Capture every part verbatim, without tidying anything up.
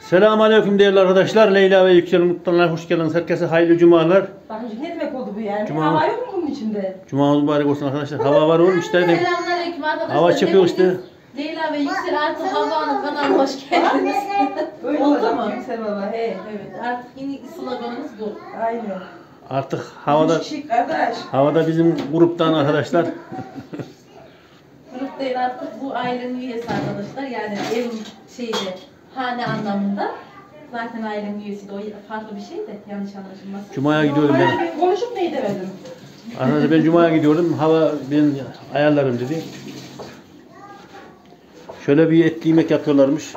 Selamünaleyküm değerli arkadaşlar. Leyla ve Yüksel Mutlular hoş geldiniz. Herkese hayırlı cumalar. Bak ne demek oldu bu yani? Cuma. Hava yok mu bunun içinde? Cumamız mübarek olsun arkadaşlar. Hava var oğlum işte. Selamünaleyküm arkadaşlar. Hava çıkıyor işte. Leyla ve Yüksel artık Havva'nın kanalına hoş geldiniz. Öyle oldu mu? Yüksel baba he. Evet artık yeni sloganımız bu. Aynen. Artık havada Şık kardeş. havada bizim gruptan arkadaşlar. Grup değil artık bu ailenin üyesi arkadaşlar. Yani evin şeyde hane anlamında. Zaten ailenin üyesi de o farklı bir şey de yanlış anlaşılmasın. Cuma'ya gidiyorum ben. Ben konuşup ne edemedim? Arkadaşlar ben Cuma'ya gidiyordum. Hava ben ayarlarım dedi. Şöyle bir etli yemek yapıyorlarmış.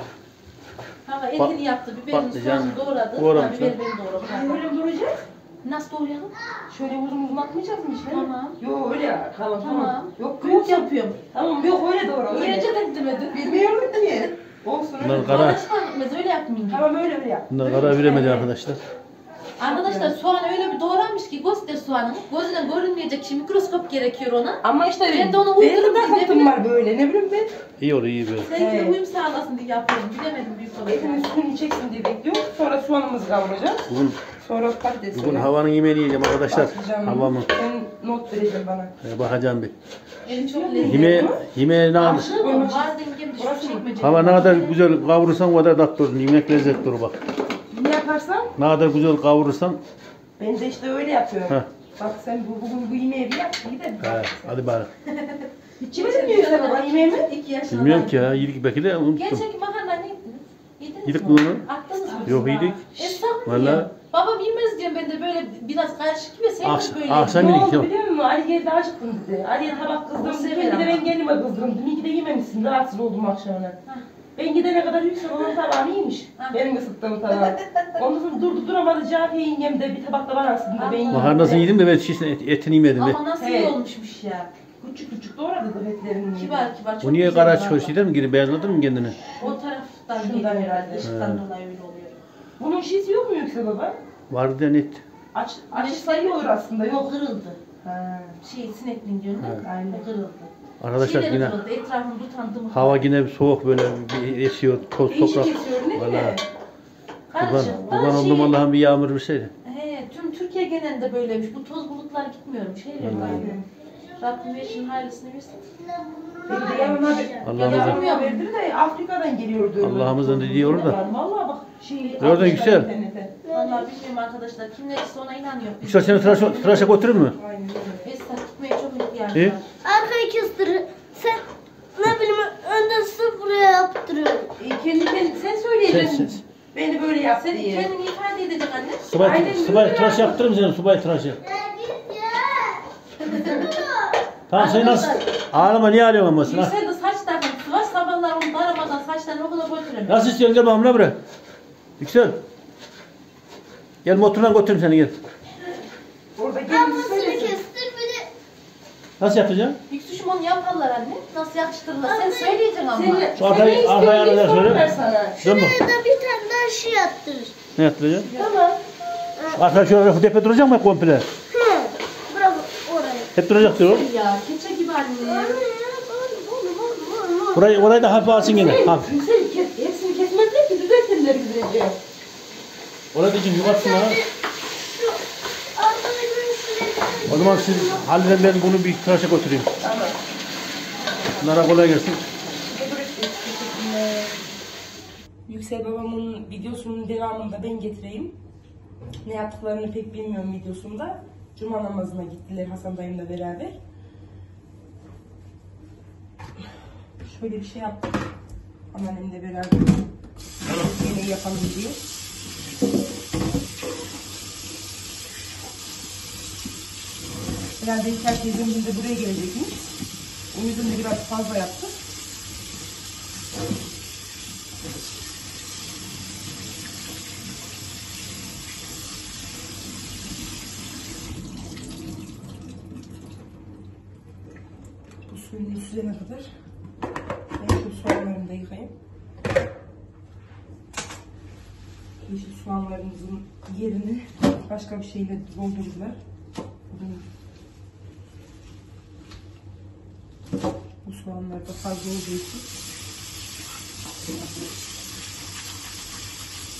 Hava etini yaptı, biberini patlıcan soğanı doğradı. doğramış Biber ha. beni doğradı. Böyle mi duracak? Nasıl doğrayalım? Şöyle uzun uzun atmayacağız mı işte? Tamam. Yok öyle ya. Tamam Tamam. tamam. Yok Büyük yok. yapıyorum. Tamam yok öyle doğru. Niye Öyle. önceden demedin? Bilmiyorum ki. Olsun Bunlar öyle. kara. Bana çıkartmaz öyle yapmayayım. Tamam öyle öyle yap. Bunlar karar veremedi arkadaşlar. Arkadaşlar soğan öyle bir doğranmış ki göster soğanını. Gözüne görünmeyecek şimdi mikroskop gerekiyor ona. Ama işte Ben de onu benim de uydurdum, takıntım ne var böyle ne bileyim ben. İyi olur iyi böyle. Seninki de Evet. uyum sağlasın diye yapıyorum. Bilemedim büyük Etin olarak. üstünü çeksin diye bekliyorum. Sonra soğanımızı kavuracağız. Bugün, Sonra patates. bugün havanın yemeğini yiyeceğim arkadaşlar. Havamı. Sen not vereceğim bana. Ee, bakacağım bir. Elim çok lezzetli. Yeme, yemeğe ne kadar, Aşırı mı? Var dengem düşük çekmece. hava ne kadar güzel kavurursan o kadar tatlı olur. Yemek lezzetli olur bak. Ne yaparsan Ne kadar güzel kavurursan. ben de işte öyle yapıyorum. Heh. Bak sen bu, bugün bu yemeği bir yap. Gidelim. He, hadi bari. Hiç yemedin mi Yüksel baba yemeğimi? İki yaşında. Bilmiyorum ki ya. Yedik belki de unuttum. Gerçek makarna ne yediniz? Yediniz Yedik mi? bunu. Attınız mı? Yok yedik. Estağfurullah. Vallahi. Babam yemez diyorum ben de böyle biraz karışık gibi sen Akş- böyle. akşam- Ne yedik, oldu yok. biliyor musun? Ali geldi acıktım dedi. Ali'ye tabak O kızdım. sever Bir de ama. ben kendime kızdım. İyi ki de yememişsin. Rahatsız oldum akşamına. Ben gidene kadar Yüksel onun tabağını yemiş. Ha. Benim ısıttığım tabağı. Ondan sonra durdu duramadı. Cafiye yengem de bir tabak da bana aslında. Ben yedim. Makarnasını yedim de ben şişin et, etini yemedim. Ama nasıl iyi Evet. olmuşmuş ya. Küçük küçük doğradı da etlerini. Kibar kibar. Çok O niye güzel kara var. çıkıyor şeyden mi geri beyazladın mı kendini? O taraftan Şuradan geliyor herhalde. herhalde. Işıktan dolayı öyle oluyor. Bunun şişi yok mu Yüksel baba? Vardı da net. Aç, açsa iyi olur aslında. O Yok. kırıldı. Ha. Şey sinekliğin diyorsun değil mi? Evet. Aynen. O kırıldı. Arkadaşlar Şeyleri yine kırıldı. Etrafını tutan dımık. hava yine bir soğuk böyle bir esiyor. Toz Değişik toprak. esiyor ne Vallahi. diye? Kurban, Karışık. kurban Daha oldum şey- Allah'ım bir yağmur verseydi. He, tüm Türkiye genelinde böyleymiş. Bu toz bulutlar gitmiyormuş. Şeyler var. Aynen. Rabbim eşinin hayırlısını versin. Peki de yanına Allah'ımızın- yanına verdi de Afrika'dan geliyor diyor. Allah'ımızın dediği orada. Vallahi bak şey. Orada atmışlar Yüksel. internete. Vallahi bilmiyorum arkadaşlar. Kim neresi ona inanıyor. Yüksel seni tıraşa, tıraşa götürür mü? Aynen öyle. Esra tutmaya çok ihtiyacı İyi. var. Arkayı kestiriyor. Sen ne bileyim önden sıfıraya yaptırıyor. E, kendi kendi sen Sen, söyleyeceksin. sen, Beni böyle yap Sen diye. kendini ifade edeceksin anne. subay, Aynen, subay öyle tıraş ya. yaptırır mı seni subay tıraşı? Ya git ya. Tamam sen nasıl? Ağlama niye ağlıyorsun ama sen ha? Yüksel de saç takın. Sıvaş sabahlar onu daramadan saçlarını okula götürün. Nasıl istiyorsun gel bakalım la buraya. Yüksel. Gel motorla götüreyim seni gel. Orada kendisi Ablasını söylesin. kestir bir de. Nasıl yapacaksın? Yüksüşüm onu yaparlar anne. Nasıl yakıştırırlar. Sen söyleyeceksin ama. Sen, Şu arkayı- sen ne arkayı istiyorsun? arada söyle. Ver sana. Dön bak. Şuraya da bir tane daha şey yaptırır. Ne yaptıracaksın? Tamam. Arkadaş şöyle tepe duracak mı komple? Hı. Bravo oraya. Hep duracak diyor. Ya keçe gibi anne. Burayı, orayı da hafif alsın yine. Hafif. Yüksel kes, hepsini kesmezler ki düzeltirler güzelce. Orada için yuvatsın ha. Şu arkadaki üstüne. O zaman siz halledin ben bunu bir tıraşa götüreyim. Tamam. Bunlara kolay gelsin. Yüksel babamın videosunun devamında ben getireyim. Ne yaptıklarını pek bilmiyorum videosunda. Cuma namazına gittiler Hasan dayımla beraber. Şöyle bir şey yaptık. Anneannemle beraber. Yemeği yapalım diye. Herhalde İlker teyzem de buraya gelecekmiş. O yüzden de biraz fazla yaptık. Bu suyunu süzene kadar ben şu soğanlarını da yıkayayım. Yeşil soğanlarımızın yerini başka bir şeyle doldurdular. Bu soğanlar da fazla olduğu için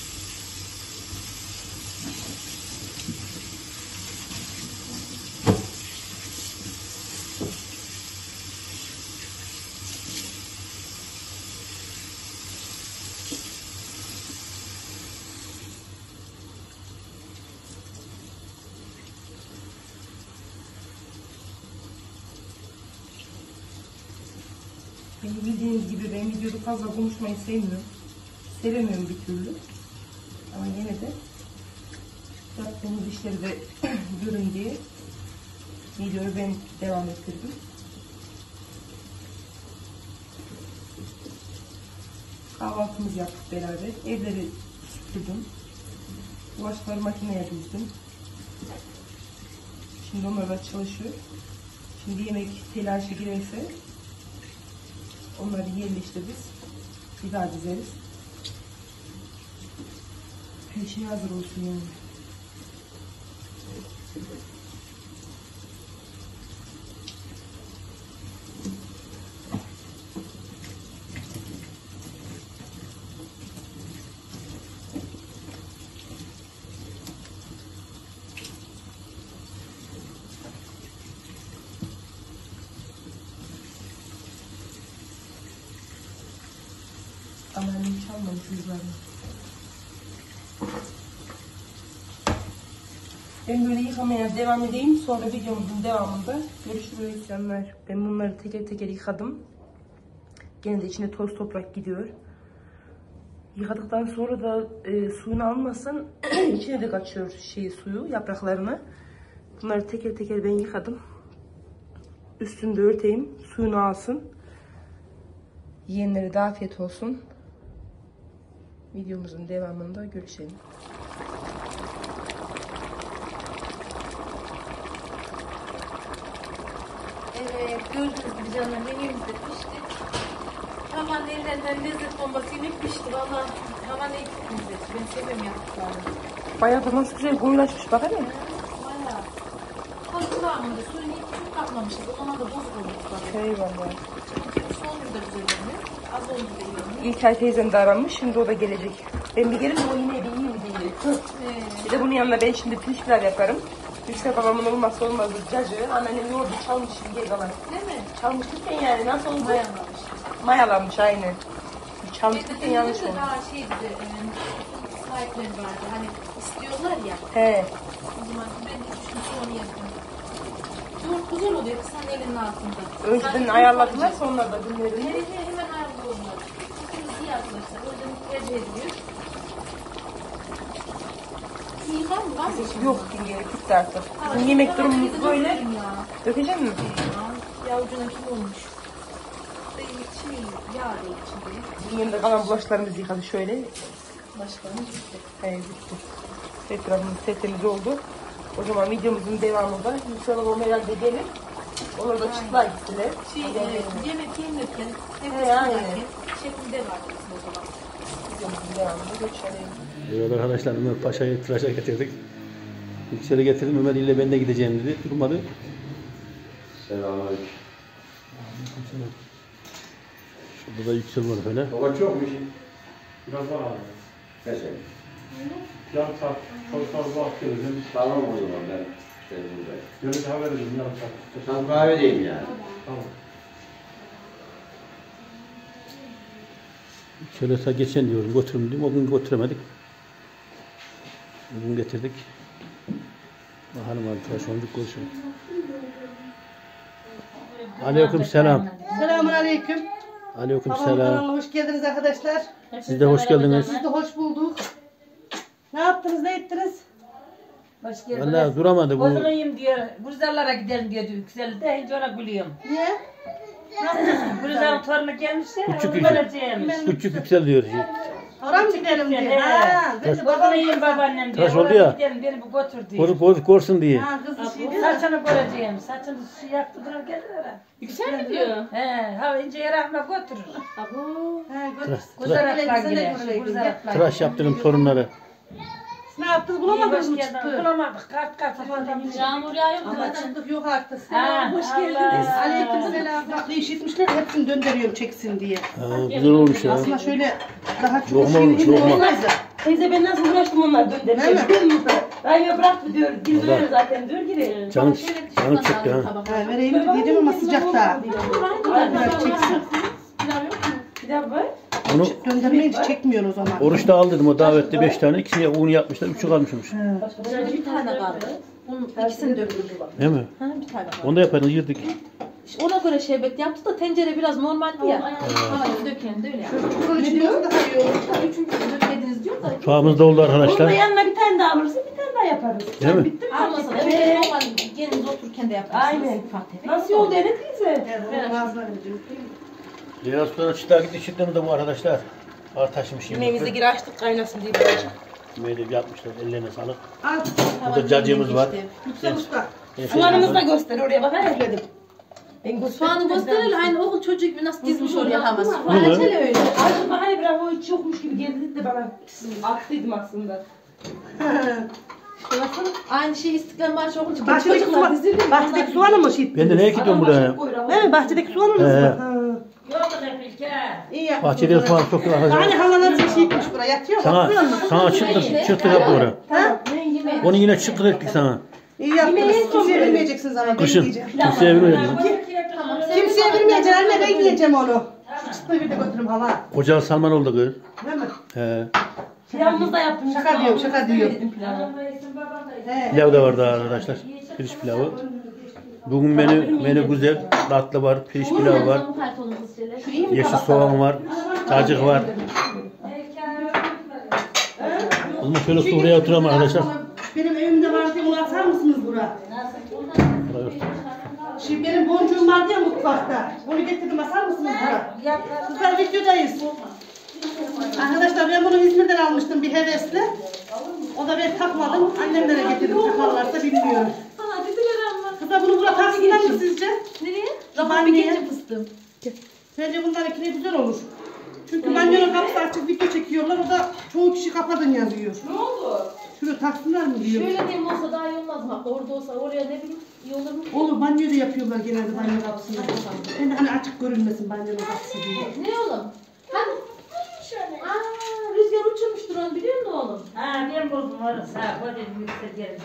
Beni bildiğiniz gibi ben videoda fazla konuşmayı sevmiyorum. Sevemiyorum bir türlü. Ama yine de yaptığımız işleri de görün diye videoyu ben devam ettirdim. Kahvaltımızı yaptık beraber. Evleri süpürdüm. Bulaşıkları makineye dizdim. Şimdi onlar da çalışıyor. Şimdi yemek telaşı girerse onları yerleştiririz. Bir daha dizeriz. Her şey hazır olsun yani. Anneannem çalmamış yüzlerini. Ben böyle yıkamaya devam edeyim. Sonra videomuzun devamında görüşürüz canlar. Ben bunları teker teker yıkadım. Gene de içine toz toprak gidiyor. Yıkadıktan sonra da e, suyunu almasın. İçine de kaçıyor şey, suyu, yapraklarını. Bunları teker teker ben yıkadım. Üstünde örteyim. Suyunu alsın. Yiyenlere de afiyet olsun. Videomuzun devamında görüşelim. Evet, gördüğünüz gibi canlar menümüz de pişti. Havan ellerinden lezzet bombası yemek pişti. Valla havan iyi lezzet. Ben seviyorum yaptıklarını. Bayağı da nasıl güzel koyulaşmış bak hele. Bayağı. Koy kıvamında suyunu hiç çok katmamışız. O zaman da bozuk olmuş bak. Eyvallah. Soğumuş da güzel olmuyor. Az oldu da iyi olmuyor. İlkay teyzem de aranmış. Şimdi o da gelecek. Ben bir gelin de o yine bir iyi mi değil. Bir de bunun yanına ben şimdi pirinç pilav yaparım. Yüksel babamın olmazsa olmazı cacığı. Anneannem yoğurdu çalmış şimdi kalan. Değil mi? Çalmış lütfen yani nasıl oldu? Mayanlamış. Mayalanmış aynen. Çalmış Bir de lütfen yanlış de oldu. daha şey dedi, e, sahipleri vardı. Hani istiyorlar ya. He. O zaman ben de düşündüm onu yaptım. Yoğurt güzel oluyor kısan elinin altında. Önceden Sadece ayarladılar ufacık. sonra da günlerini. Evet, evet, hemen ayarlıyorlar. Şimdi iyi arkadaşlar. O yüzden tercih ediliyor. İyi var mı? Var mı? Yok yenge bitti artık. Bizim yemek durumumuz böyle. Ya. Dökecek mi? Ya ucuna kim olmuş? Şey, yağ da içinde. Bizim yanında kalan bulaşlarımızı yıkadı şöyle. Başkanımız bitti. He bitti. Etrafımız tertemiz oldu. O zaman videomuzun devamında Yüksel babam herhalde gelir. Onlar da çıktılar gittiler. Şey, e, yemek yenirken, He, nefes aynen. alırken şeklinde var o zaman. Videomuzun devamında geçelim. Evet arkadaşlar Ömer Paşa'yı tıraşa getirdik. Yüksel'e getirdim. Ömer ile ben de gideceğim dedi. Durmadı. Selamünaleyküm. Şurada da Yüksel var böyle. Baba çok mu şey? Biraz var abi. Mesela. Yarım saat, çok fazla vakit geleceğim. Tamam o zaman ben işte buradayım. Görünce haber edeyim yarım saat. Tam kahvedeyim yani. Tamam. Şöyle ta geçen diyorum götürün diyorum. O gün götüremedik. Bugün getirdik. Bakalım abi tıraş olduk konuşalım. Aleyküm selam. Selamun aleyküm. Aleyküm Babam selam. kanalına hoş geldiniz arkadaşlar. Siz de hoş geldiniz. Siz de hoş bulduk. Ne yaptınız, ne ettiniz? Hoş geldiniz. Vallahi duramadı bu. Bozuluyum diyor. Güzellara gidelim diyor Yüksel de hiç ona gülüyorum. Niye? Güzel torunu gelmiş ya. Küçük onu Yüksel. vereceğimiş. Küçük Yüksel diyor. Oraya mı gidelim diye. He. Ha, ben de babam. Bozuluyum babaannem diyor. Tıraş oldu Oraya ya. Gidelim beni bu götür diyor. Koru koru korsun diye. Ha, kız şey değil mi? Saçını göreceğim. Saçını şu yaktı durur gelir ara. Yüksel mi diyor? He, ha ince yarahma götürür. Ha, götür. Güzel Güzel atlar elbise de gider. götüreydin. Güzel atlar. Tıraş yaptırdım torunları. Ne yaptınız, İyi bulamadınız hoş mı geldin. çıktı? Bulamadık. Kart kart. Yağmur yağıyor mu? Ama çıktık yok artık. Ha, Hoş Allah. geldiniz. Aleyküm selam. Bak işitmişler hepsini döndürüyorum çeksin diye. Ha, güzel olmuş ya. Aslında şöyle daha çok Lokma şey olmuş, gibi lokma. olmaz da. Teyze ben nasıl uğraştım onlar döndürmeye Değil mi? biliyor musun? Rayma bıraktı diyor. Biz Vallahi. böyle zaten diyor gire. Canım, canım çekti ha. Ha, vereyim mi diyeceğim ama sıcak da. Biraz çeksin. Bir daha böyle. Onu Döndürmeyince çekmiyor o zaman. oruçta al dedim o davette beş tane. İkisini un yapmışlar. Üçü kalmışmış. Bir tane kaldı. Bunun ikisini döktük. Değil mi? Ha, bir tane kaldı. Onu da yaparız yırdık. Ona göre şerbet yaptı da tencere biraz normaldi ya. Havayı döken de öyle yaptı. Bunun içinde olsa daha iyi olur. Üçüncüsü dökmediniz diyor da. Soğağımız da oldu Bunun da arkadaşlar. yanına bir tane daha alırsın, bir tane daha yaparız. Değil mi? Bitti mi? Almasa da Evet. evet. normal kendiniz otururken de yaparsınız. Aynen. Fatih. Nasıl oldu Ene teyze? Leyla Sultan'a çıtlığa gitti. Çıtlığımız da bu arkadaşlar. Var taşımış Yemeğimizi yemek. geri açtık kaynasın diye birazcık. Yemeği de yapmışlar. Ellerine sağlık. Al. Burada cacığımız var. Lütfen usta. Soğanımızı da göster oraya bak. Ben ekledim. Ben Soğanı gösterelim. Aynı okul çocuğu gibi nasıl dizmiş oraya havası. Bu ne? Açele öyle. Acaba hani biraz o hiç yokmuş gibi geldi de bana aktıydım aslında. Aynı şey İstiklal Marşı okunca Bahçedeki çocuklar soğan, dizildi. bahçedeki soğanı mı şey? Ben de neye gidiyorum buraya? Değil mi? Bahçedeki soğanı mı? He. Ha. Yok da İlker. İyi yaptın. Bahçede soğan çok iyi Hani arkadaşlar. havalar bir şey etmiş buraya yatıyor mu? Sana, Bakıyor musun? sana çıktı, çıktı yap oraya. Ha? Onu yine çıktı ettik sana. İyi yaptınız. Kimseye vermeyeceksiniz ama ben Kışın. yiyeceğim. Kimseye vermeyelim. Kimseye vermeyeceğim anne, ben yiyeceğim onu. Şu çıtlığı bir de götürüm hala. Kocalı Salman oldu kız. Değil mi? He. Pilavımızı da yaptım. Şaka diyorum, şaka diyorum. He. Pilav da vardı arkadaşlar. Pirinç pilavı. Bugün menü, menü güzel. Tatlı var, pirinç pilavı var. Yeşil soğan var. Cacık var. O zaman şöyle sofraya oturalım arkadaşlar. Benim evimde var diye bunu atar mısınız buraya? Şimdi benim boncuğum vardı ya mutfakta. Onu getirdim, asar mısınız buraya? Kızlar videodayız. Arkadaşlar ben bunu İzmir'den almıştım bir hevesle. O da ben takmadım. Annemlere getirdim, takarlarsa bilmiyorum. Kızlar bunu buraya taksınlar mı sizce? Nereye? Rabani Bir niye? gece fıstığım. Bence bunlar ikine güzel olur. Çünkü banyonun kapısı açık, video çekiyorlar. O da çoğu kişi kapatın yazıyor. Ne oldu? Şunu taksınlar mı diyor. Şöyle diyeyim olsa daha iyi olmaz mı? Orada olsa oraya ne bileyim iyi olur mu? Olur, banyoda yapıyorlar genelde banyo kapısını. Ben de hani açık görünmesin banyonun kapısı diye. Ne oğlum? Hadi. Aa, rüzgar uçurmuştur onu biliyor musun oğlum? Ha ben buldum onu. Sağ ol dedim yüksek yerim.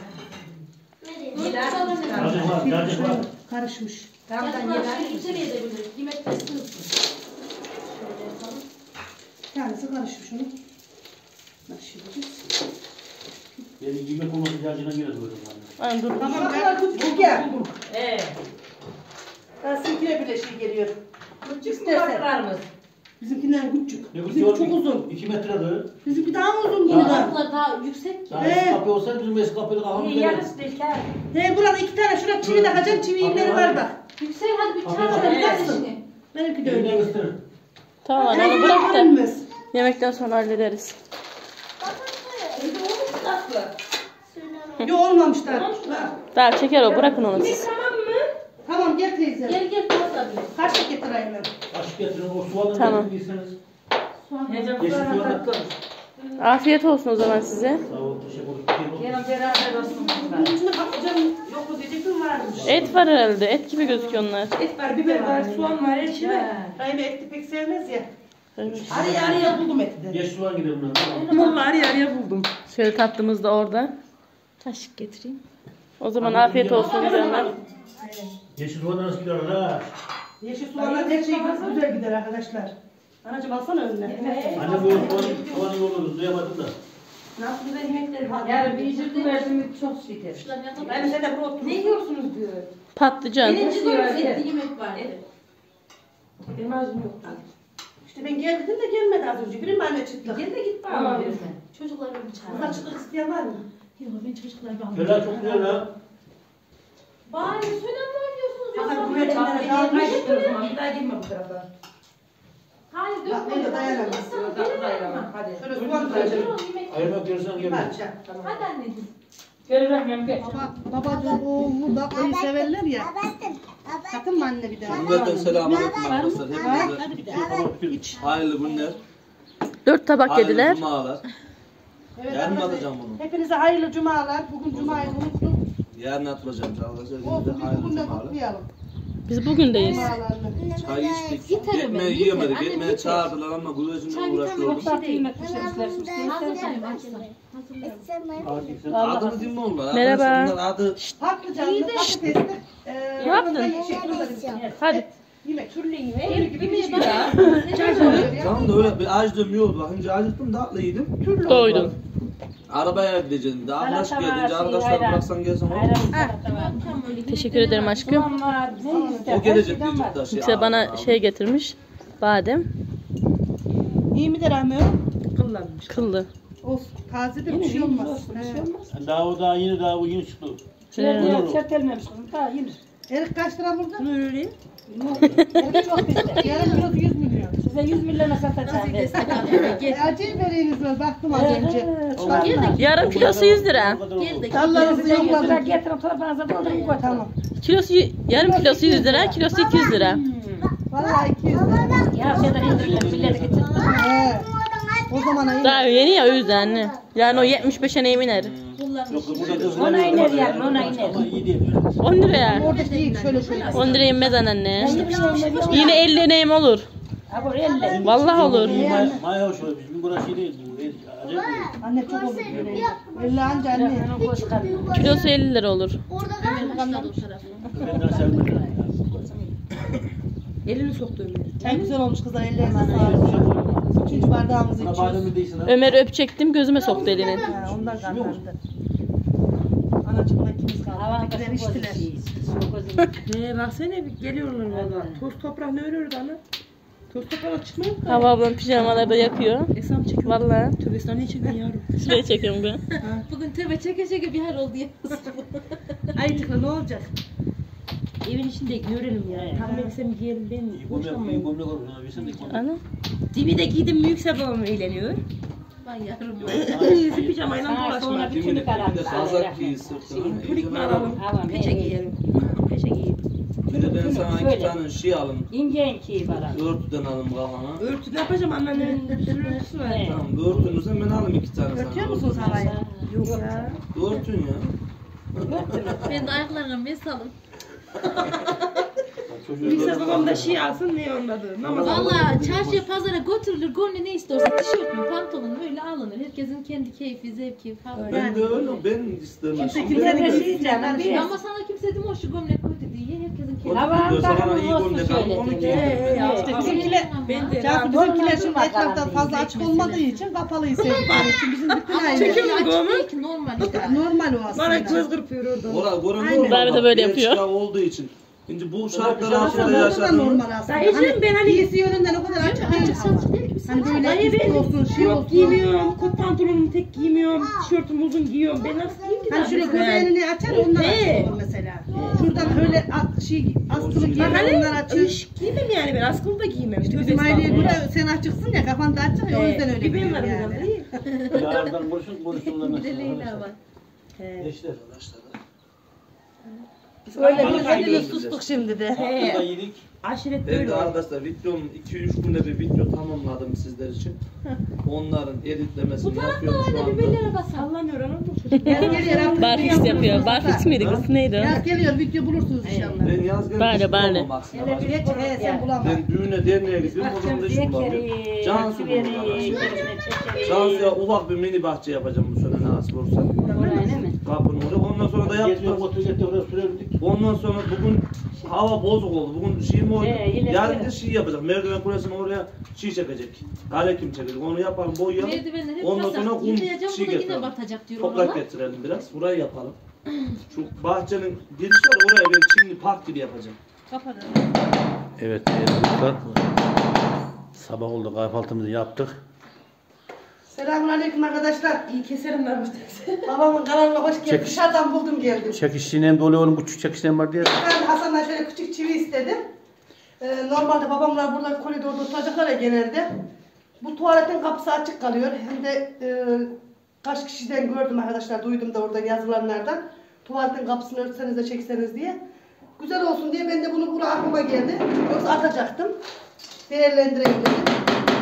Cacık var, cacık var. Karışmış. Tamam Çocuklar da şöyle yedim. içeriye de bilir. Yemekte ısınsın. Şöyle yapalım. Bir tanesi karışmış onu. Nasıl Yani yemek olması cacığına göre böyle. Dur. Tamam, ben bu gel. Ee, Ben sizinkine bile şey geliyor. İstersen. Bakarımız. Bizimkinden küçük. Ne bu Bizimki çok uzun. iki metrede. Bizimki daha uzun Bunun burada. altları daha yüksek ki. Daha He. eski kapı olsaydı bizim eski kapıyı kafamı İyi verir. yarısı İlker. He, burada iki tane şurada çivi takacağım. Çivi ipleri var bak. Yüksek hadi bir Tamam, çağır tamam. şöyle kardeşini. Benimki de Eline öyle. gösterin. Tamam anne onu Benimki bırak da görünmez. yemekten sonra hallederiz. Yo, olmamışlar. Ha. Daha çeker o bırakın onu siz. Tamam, gel teyze. Gel gel biraz da bir. Kaşık getireyim ben. Kaşık getirin, o soğanı Tamam. getirirseniz. Necem Yeşil sonra soğan. tatlı. Afiyet olsun o zaman size. Sağ ol, teşekkür ederim. Yarın beraber olsun. Bunun içinde patlıcan yok mu diyecektim, varmış. Et var herhalde. Et gibi gözüküyor onlar. Et var, biber var, soğan var, her şey var. Kaybe etli pek sevmez ya. Evet. Araya araya buldum eti de. Yeşil soğan gidelim bundan. Vallahi araya araya buldum. Şöyle tatlımız da orada. Kaşık getireyim. O zaman afiyet olsun canlar. Yeşil soğan nasıl gider ha? Yeşil soğanlar her şey güzel gider arkadaşlar. Anacığım alsana önüne. Anne bu soğanı, soğanı yolladı, duyamadım da. Nasıl güzel yemekler var. Yarın bir yüzük verdim çok şeker. Şuradan yanına Ben sen de bunu otur. Ne yiyorsunuz diyor. Patlıcan. Birinci bölüm etli yemek var. Benim ağzım yok. İşte ben gel dedim de gelmedi az önce. Birim anne çıtlık. Gel de git bana. Tamam. Çocuklar beni çağırıyor. Burada çıtlık isteyen var mı? Yok ben çocuklar bana. Köler çok güzel ha. Bari suyla mı oynuyorsunuz Hakan yoksa buraya böyle? çimlere dağılmış. O zaman bir daha girme bu tarafa. Hayır Bak, ben de dökme. dayanamam. Sana dayanamam. Hadi. Şöyle soğan koyacağım. Ayırmak görürsen Bir gelme. parça. Hadi anneciğim. Gel bakayım gel. Baba, babacığım oğlu da koyu severler ya. Sakın mı anne bir daha? Cümleten selamünaleyküm arkadaşlar. Hepinize hayırlı günler. Dört tabak Hayırlı yediler. cumalar. Evet, Yarın mı arkadaşlar, atacağım bunu? hepinize hayırlı cumalar. Bugün cumayı unuttuk. Yarın atılacağım arkadaşlar. Olsun, Hepinize biz hayırlı bugün de cumalar. kutlayalım. Biz bugündeyiz. Cumalarını. Çay içtik. Yeter mi? Ekmeği Yeter. yiyemedik. Annem Ekmeğe yeter. çağırdılar ama güvecimle uğraşıyordum. Hazırlayayım açsana. Adını değil mi onlar? Merhaba. Arkadaşlar bunlar adı Patlıcanlı patatesli. eee, Ne yaptın? yanında yeşil. Hadi. Yemek. Türlü yemek. Türlü gibi Yemeğe bir bak. Çay oluyor ya. Tamam da öyle bir acıdığım yoktu. Bakınca acıktım tatlı yedim. Doydun. Arabaya gideceğim de. Arkadaş Salata gelince var, arkadaşlar ayran. bıraksan gelsen olur. Ayran salata var. Tam böyle Teşekkür ederim aşkım. Soğan var. Ne ister? O gelecek Her şeyden diyecek var. da şey. Yüksel bana abi. şey getirmiş. Badem. İyi midir Ahmet? Kullanmış. Kıllı. Olsun. Tazedir bir Yine şey olmaz. olsun, bir şey He. olmaz. Daha o daha yeni daha bu yeni çıktı. Çertelmemiş, çertelmemiş kızım. Daha yenir. Erik kaç lira burada? Bunu öyle. Erik çok bizde. Yarım kilosu yüz milyon. Size yüz milyona satacağım. E, acayip vereyiniz var. Baktım az önce. Yarım kilosu yüz lira. Gel de Dallarınızı Size yüz lira yokladım. getirin torbanıza doldurun koy. Tamam. Kilosu y- yarım kilosu yüz lira, kilosu iki yüz lira. Vallahi iki yüz lira. Ya şeyden indirirler, milleri getir. He. O zaman iyi. Daha yeni ya o yüzden anne. Yani o yetmiş beşe neyim iner? Ona iner yani, ona iner. on lira ya. Orada değil şöyle şöyle. on lira inmez anne. Yine elli neyim olur. Ha bu elle. Vallahi olur. Maya hoş olmuş. Bizim burası şey değil. Acayip değil. Anne çok olur böyle. Elle anca anne. Onu koy çıkarıyor. Kilosu elli lira olur. başladı o tarafına. Ben daha sevmedim. Elini soktu Ömer. Çay güzel olmuş kızlar. Ellerine sağlık. Üçüncü bardağımızı Bana içiyoruz. badem değilsin ha. Ömer'i öpecektim gözüme soktu elini. Ha, ondan kanlandı. Anacığımla ikimiz kaldık. Havan Ötekiler kasım içtiler. gözü. He baksana bir geliyorlar valla. Toz toprak ne örüyordu ana? Toz toprağa çıkmıyor mu? Hava ablam pijamalarda yakıyor. Esam çekiyor. Vallahi. Tövbe sen ne çekiyorsun yavrum? Şuraya çekiyorum ben. Bugün tövbe çeke çeke bir hal oldu ya. Ay tıkla ne olacak? Evin içinde görelim ya. Tam elbisemi giyelim ben. İyi gömlek, iyi Hoşlanmayayım. gömlek olur. Buna bilsen de gömlek. Ana. Dibi de giydim büyük babam eğleniyor. Vay yavrum. Yüzü pijamayla Sana sonra dolaşma. bir Kimini tünik alalım. bir de sazak giy sırtına. Tulik mi alalım? Alalım. Peçe giyelim. Peçe giyelim. Bir de ben sana iki Böyle. tane şey alın. İnce ince bana. Örtüden alın kafana. Örtü de yapacağım anneannemin bir sürü örtüsü var. Evet. Tamam örtünüzden ben alayım iki tane sana. Örtüyor musunuz havayı? Yok ya. Örtün ya. Ben de ayaklarına mesalım. Bilgisayar babam da şey alsın ne anladı. Namaz Valla çarşıya pazara götürülür. Gönlü ne istiyorsa tişört mü pantolon mu öyle alınır. Herkesin kendi keyfi zevki falan. Ben de öyle ben istemem. Kimse Ben- kimsenin Ben- gözü canım. Ben- Ama sana kimse demiyor şu gömlek kötü diye. Herkesin kendi. Hava Havan diyor, sana takımı iyi olsun gömlek al, şöyle onu diyor. giy. ya. İşte bizimkiler, Ben de Cansu rahat. bizimkiler şimdi Olmaz etraftan bakalım fazla diye. açık olmadığı için kapalıyı sevdikleri için bizim bütün aile. Çekiyor mu Açık gomu? değil ki normal. Normal o aslında. Bana göz kırpıyor orada. Ora, ora Aynen. normal. Davet de böyle Bak, yapıyor. genç ya olduğu için. Şimdi bu şartlar Aslında altında o da yaşadığım. normal aslında. Dayıcığım ben hani İyisi yönünden o kadar açık değil ama. Değil ki Hani böyle Dayı üst ben olsun, şey yok olsun. giymiyorum, kot pantolonumu tek giymiyorum, tişörtümü uzun giyiyorum. Ben nasıl giyeyim ki? Hani şöyle zaten? göbeğini açar onlar He. açık olur mesela. Şuradan öyle a- şey askılı Ben giyer hani onlar açık. iş giymem yani ben askılı da giymem. İşte Tövbe bizim aileye göre estağfurullah. sen açıksın ya kafan da açık ya o yüzden öyle Bir ben giyiyor varım yani. biraz iyi. Yarından konuşun, konuşsunlar Bir de Leyla var. Eşler. Öyle Bana biz hepimiz giyiyoruz sustuk şimdi de. Hakkında yedik. Aşiret Ben böyle de olur. arkadaşlar videom iki üç günde bir video tamamladım sizler için. Onların editlemesini yapıyorum şu anda. Birbirlere basar. Sallanıyor anam bu çocuk. Yaz geliyor artık. Barfix yapıyor. Barfix miydi kız neydi Yaz o? geliyor video bulursunuz inşallah. Ben yaz gelip Bari, hiç bari. bulamam aslında. Hele bir Geç he sen bulamam. Ben düğüne derneğe gidiyorum o zaman da hiç bulamıyorum. Cansu bulur bana. Cansu'ya ufak bir mini bahçe yapacağım bu sene nasip olursa. Kapının oraya. Ondan sonra da Gezmek yaptık. oturacak da oraya sürebildik. Ondan sonra bugün hava bozuk oldu. Bugün şey mi oldu? He, yine Yarın de. da şey yapacak. Merdiven kulesini oraya şey çekecek. Kale kim çekecek? Onu yapalım, boyayalım. Merdivenler hep Ondan sonra basak. kum Yıkayacağım şey bunu yine getirelim. batacak diyor Toprak oralar. getirelim biraz. Burayı yapalım. Şu bahçenin giriş var oraya ben şimdi park gibi yapacağım. Evet değerli dostlar. Sabah oldu, kahvaltımızı yaptık. Selamünaleyküm arkadaşlar. İyi keserim ben bu Babamın kanalına hoş geldin. Çek. Dışarıdan buldum geldim. Çekişçinem dolu onun küçük çekişçinem var diye. Ben Hasan'dan şöyle küçük çivi istedim. Ee, normalde babamlar burada koridorda oturacaklar ya genelde. Bu tuvaletin kapısı açık kalıyor. Hem de e, kaç kişiden gördüm arkadaşlar, duydum da oradan yazılanlardan. Tuvaletin kapısını örtseniz de çekseniz diye. Güzel olsun diye ben de bunu buraya aklıma geldi. Yoksa atacaktım. Değerlendireyim dedim.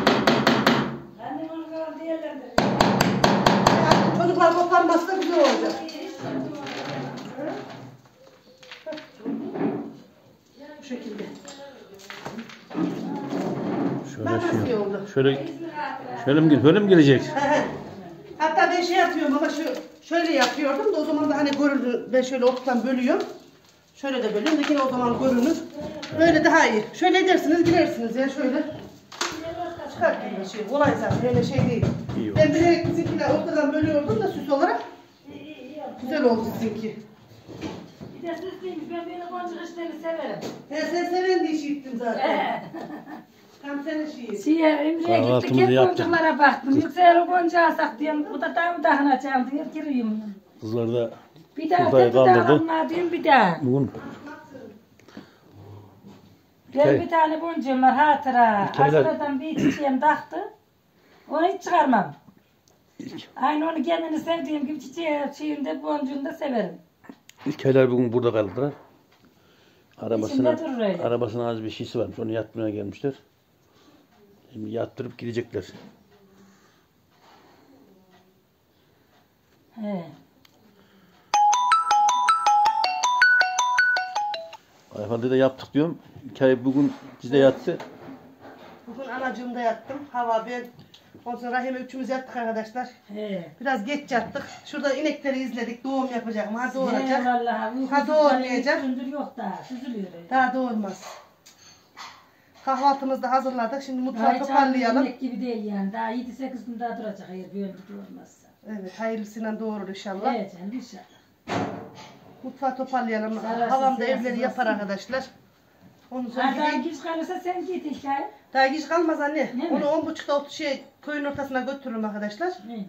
Yani çocuklar koparmazsa güzel olacak. Bu şekilde. Şöyle Bak nasıl şey. oldu. Şöyle şöyle mi, böyle mi gelecek? Hatta ben şey yapıyorum ama şu şöyle yapıyordum da o zaman da hani görüldü, ben şöyle ortadan bölüyorum. Şöyle de böyle yine o zaman görünür. Böyle daha iyi. Şöyle edersiniz girersiniz ya şöyle. Çıkar gibi şey. Kolay zaten öyle şey değil. İyi Ben bilerek sizinkiler ortadan bölüyordum da süs olarak. Güzel oldu sizinki. Bir de siz değil, ben böyle boncuk işlerini severim. He sen seven diye işi gittim zaten. Tam senin şeyi. Şeye, Ümre'ye gittik, Kahvaltımızı hep yaptık. boncuklara baktım. Yüksel o boncuğu alsak diyorum, bu da tam dahına çaldı, diyor, gireyim. Kızlar da Bir daha, Buğdayı bir daha kaldırdı. alma diyorum, bir daha. bugün Ben Şey- bir tane boncuğum var hatıra. Şeyler- Asradan bir çiçeğim taktı. Onu hiç çıkarmam. Aynı onu kendini sevdiğim gibi çiçeği şeyinde boncuğunu da severim. İlkaylar bugün burada kaldılar. Arabasına, İçinde durur öyle. arabasına az bir şeysi varmış. Onu yatmaya gelmişler. Şimdi yattırıp gidecekler. He. Ayfal'da da yaptık diyorum. İlkay bugün bizde yattı. Bugün anacığımda yattım. Hava ben. Ondan sonra Rahim'e üçümüz yattık arkadaşlar. He. Biraz geç yattık. Şurada inekleri izledik. Doğum yapacak mı? Ha He doğuracak. vallahi. Ha doğurmayacak. Gündür yok daha. Süzülüyor öyle. Daha doğurmaz. Kahvaltımızı da hazırladık. Şimdi mutfağı Daha hiç toparlayalım. yemek gibi değil yani. Daha yedi sekiz gün daha duracak eğer bir ömrü olmazsa. Evet hayırlısıyla doğurur inşallah. Evet canım inşallah. Mutfağı toparlayalım. Zararsız, Havam da zararsız evleri yapar olsun. arkadaşlar. Ondan sonra Ardan gideyim. güç kalırsa sen git hikaye. Daha geç kalmaz anne. Değil mi? Onu on buçukta ot- şey, köyün ortasına götürürüm arkadaşlar. He.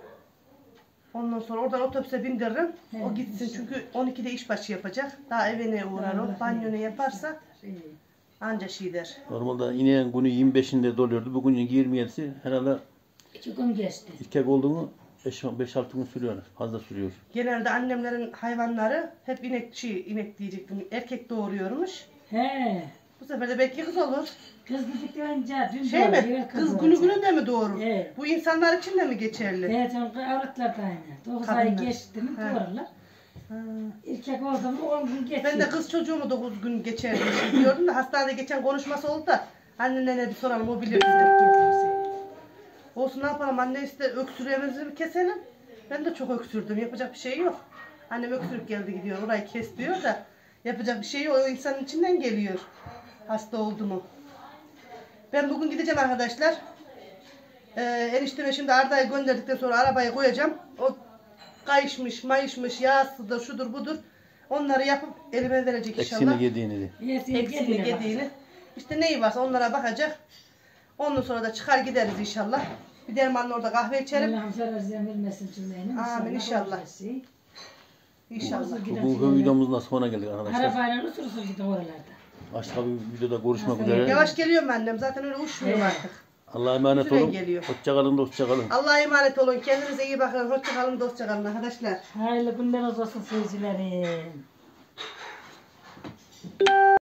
Ondan sonra oradan otobüse bindiririm. He, O gitsin çünkü on ikide işbaşı yapacak. Daha evine uğrar o. Allah Banyonu hayırlı yaparsa He. anca şey der. Normalde ineğin günü yirmi beşinde doluyordu. Bugün yirmi yedisi herhalde İki gün geçti. ilkek oldu mu beş altı gün sürüyor. Fazla sürüyor. Genelde annemlerin hayvanları hep inek, şey, inek diyecektim. Erkek doğuruyormuş. He. Bu sefer de belki kız olur. Kız dedik de önce dün Şey doğru, mi? evet Kız doğru. günü günü de mi doğurur? Evet. Bu insanlar için de mi geçerli? Evet, avratlar da aynı. Dokuz ay Kadınlar. geçti mi He. doğururlar. İlkek oldu mu on gün geçiyor. Ben de kız çocuğumu dokuz gün geçerli diyordum da hastanede geçen konuşması oldu da annene bir soralım o bilir bizi. Olsun ne yapalım anne işte öksürüğümüzü bir keselim. Ben de çok öksürdüm yapacak bir şey yok. Annem öksürük geldi gidiyor orayı kes diyor da yapacak bir şey yok o insanın içinden geliyor. Hasta oldu mu. Ben bugün gideceğim arkadaşlar. Ee, enişteme şimdi Arda'yı gönderdikten sonra arabaya koyacağım. O kayışmış, mayışmış, yağsıdır, şudur budur. Onları yapıp elime verecek inşallah. Eksini yediğini de. Eksiğini, gediğini. İşte neyi varsa onlara bakacak. Ondan sonra da çıkar gideriz inşallah. Bir dermanla orada kahve içerim. Allah'ım zarar ziyan vermesin cümlenin. Amin, inşallah. İnşallah. Bugün videomuzun sonuna geldik arkadaşlar. Arabayla usul usul gidin oralarda. Başka bir videoda görüşmek üzere. Yavaş geliyorum annem. Zaten öyle uçmuyorum Evet. artık. Allah'a emanet Süren olun. geliyor. Hoşçakalın da hoşçakalın. Allah'a emanet olun. Kendinize iyi bakın. Hoşçakalın, dostçakalın arkadaşlar. Hayırlı günler olsun seyircilerim.